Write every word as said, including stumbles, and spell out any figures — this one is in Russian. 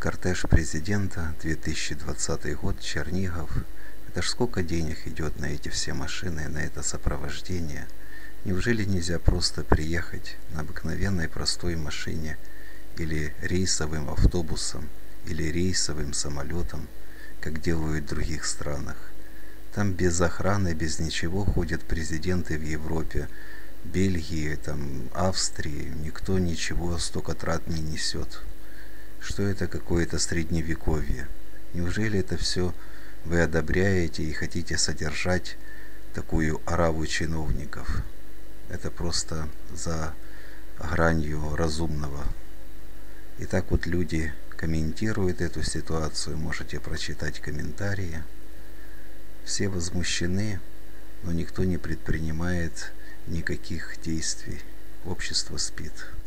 Кортеж президента, две тысячи двадцатый год, Чернигов. Это ж сколько денег идет на эти все машины, на это сопровождение. Неужели нельзя просто приехать на обыкновенной простой машине или рейсовым автобусом, или рейсовым самолетом, как делают в других странах? Там без охраны, без ничего ходят президенты в Европе, Бельгии, там, Австрии. Никто ничего, столько трат не несет. Что это какое-то средневековье? Неужели это все вы одобряете и хотите содержать такую ораву чиновников? Это просто за гранью разумного. И так вот люди комментируют эту ситуацию, можете прочитать комментарии. Все возмущены, но никто не предпринимает никаких действий. Общество спит.